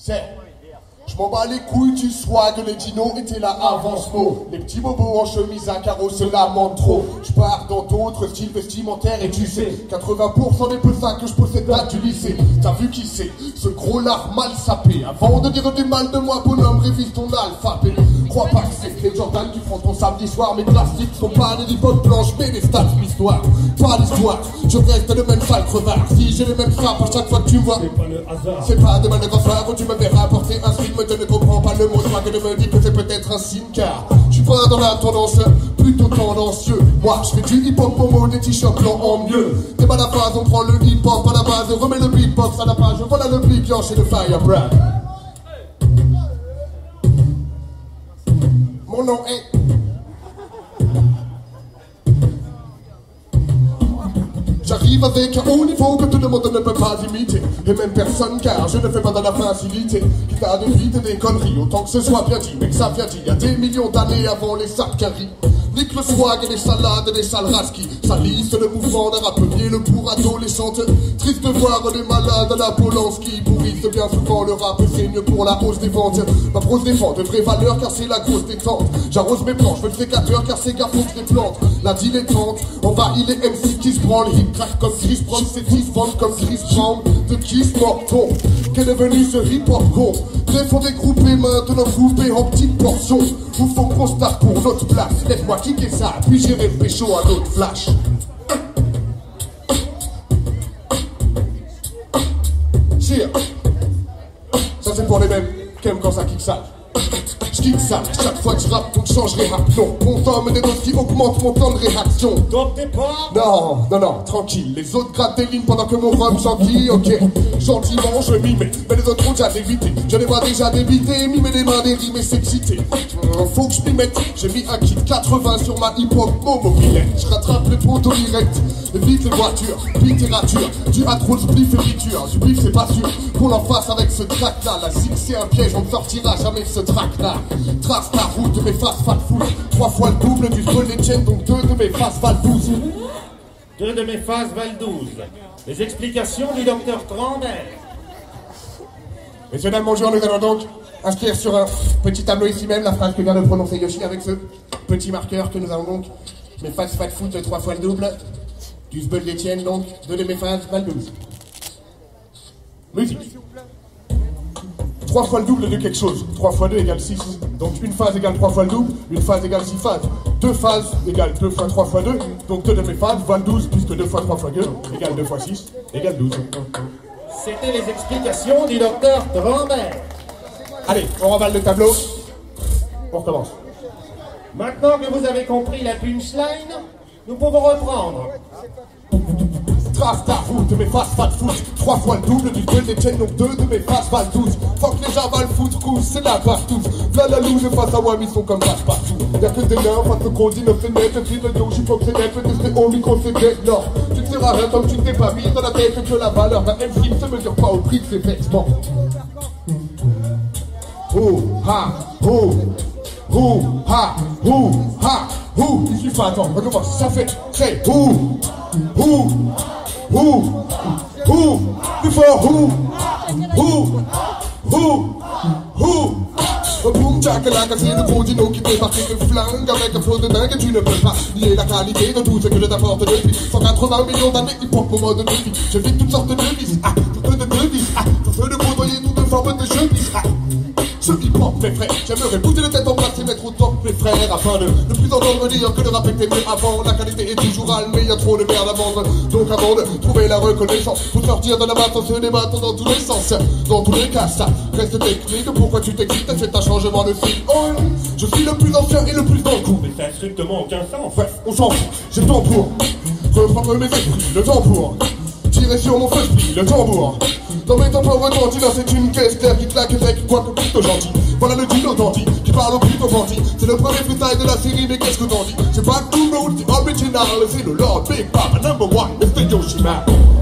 Je m'en bats les couilles du swag, les dinos étaient là avant ce mot. Les petits bobos en chemise à carreaux se lamentent trop. Je pars dans d'autres styles vestimentaires et tu sais 80% des peusins que je possède là du lycée. T'as vu qui c'est? Ce gros lard mal sapé. Avant de dire du mal de moi, bonhomme, révise ton alphabet. Crois pas que c'est les Jordan qui font ton samedi soir. Mes plastiques sont pas des lipotes blanches mais des stats l'histoire. Pas l'histoire, je reste le même sale crevard. Si j'ai les mêmes frappes à chaque fois que tu me vois, c'est pas le hasard. C'est pas de mal de grand soir où tu me verras apporter un film. Je ne comprends pas le mot, toi que de me dire que c'est peut-être un signe. Car je suis pas dans la tendance, plutôt tendancieux. Moi je fais du hip-hop momo, des t-shirts blancs en mieux. T'es pas la phase, on prend le hip-hop à la base. Remets le beatbox à la page, voilà le beat chez le fire brand. Mon nom est... J'arrive avec un haut niveau que tout le monde ne peut pas imiter. Et même personne car je ne fais pas dans la facilité. Quitte à des vides et des conneries, autant que ce soit bien dit. Mais que ça vient dit, il y a des millions d'années avant les Zacharie. Nique le swag et les salades et les salras qui salissent le mouvement d'un rappelier, le pour adolescente. Triste de voir les malades à la Polanski pourrissent bien souvent le rap c'est mieux pour la hausse des ventes. Ma prose défend de vraies valeurs car c'est la grosse détente. J'arrose mes planches, je fais le sécateur car c'est gars faut que je les plante. La dilettante, envahit les MC qui se branlent. Hip crack comme Chris Brown, c'est 10 ventes comme Chris Brown. De Kiss Morton, qu'est devenu ce hip-hop con. Faut découper maintenant coupé en petites portions. Ou faut qu'on se tape pour notre place. Laisse-moi kicker ça, puis j'irai pécho à notre flash. Cheer. Ça c'est pour les mêmes qui aiment quand ça kick ça. J'kick ça, chaque fois que je rappe, donc je changerai rap. Non, mon temps me des doses qui augmentent mon temps de réaction. Donc t'es pas... Non, tranquille. Les autres grattent des lignes pendant que mon rhum s'enquille, ok. Gentiment, je m'y mets, mais les autres ont déjà dévité. Je les vois déjà débiter, mimer les mains des rimes et s'exciter. Faut que je m'y mette, j'ai mis un kit 80 sur ma hip-hop mobilette. Je rattrape les poteaux directs, vite les voitures, littérature. Du hat-roll, spliff et friture. Du bif, c'est pas sûr qu'on en fasse avec ce track-là. La zig, c'est un piège, on ne sortira jamais de ce track-là. Trace ta route, mes faces valent full. 3 fois le double du sol des tiennes, donc 2 de mes faces valent 12. 2 de mes phases valent 12. Les explications du docteur Trambert. Messieurs, dames, bonjour, nous allons donc inscrire sur un petit tableau ici même la phrase que vient de prononcer Yoshi avec ce petit marqueur que nous allons donc. Mes faces valent foot, 3 fois le double. Du sbul des tiennes, donc 2 de mes faces valent 12. Musique. 3 fois le double de quelque chose. 3 fois 2 égale 6. Donc une phase égale 3 fois le double, une phase égale 6 phases. 2 phases égale 2 fois 3 fois 2. Donc 2 de mes phases valent 12, puisque 2 fois 3 fois 2 égale 2 fois 6 égale 12. C'était les explications du docteur Trambert. Allez, on remballe le tableau. On recommence. Maintenant que vous avez compris la punchline, nous pouvons reprendre. Trace ta route, mes faces valent foot. 3 fois le double du gueule des tiennes, donc 2 de mes faces valent 12. Faut que les gens valent foot, rouge, c'est la partout. V'là la loose face à Wam, ils sont comme vache partout. Y'a que des nains, face au condi, 9 fenêtres, puis le dos, j'suis pas que c'est net, mais c'est au micro, c'est dead, non. Tu ne seras rien tant que tu ne t'es pas mis dans la tête que la valeur d'un MC ne se mesure pas au prix de ses vêtements. Oh, ha, oh, oh, ha, oh, ha, oh. Il suffit pas, attends, recommence, ça fait très, oh, oh. Who, before who, boum, tchakalaka, c'est le gros dino qui débarque le flingue avec un flot de dingue et tu ne peux pas nier la qualité de tout ce que je t'apporte depuis 180 millions d'années hip-hop au mode de vie. Je vis toutes sortes de vies, toutes de devises, tout feu de côtoyer toutes formes de chemise, ce hip-hop, mes frères, j'aimerais bouger la tête en place et mettre au top mes frères afin de ne plus entendre dire que le rap était mieux avant. La qualité est toujours à mais il y a trop de merde à vendre. Donc avant de trouver la reconnaissance, faut sortir de la masse, on se débattre dans tous les sens. Dans tous les cas, ça reste technique. Pourquoi tu t'excites, c'est un changement de style. Oh, je suis le plus ancien et le plus dans le coup. Mais ça n'a strictement aucun sens. Bref, on s'en fout, j'ai le temps pour reprendre mes esprits, le temps pour tirer sur mon feu le tambour. Dans mes temps retentis, là c'est une caisse claire qui claque avec quoi que plutôt gentil. Voilà le dino dandy qui parle au plutôt bandit. C'est le premier freestyle de la série, mais qu'est-ce que t'en dis? C'est pas tout le monde, c'est original, c'est le Lord Big Papa number 1, Mr. Yoshima.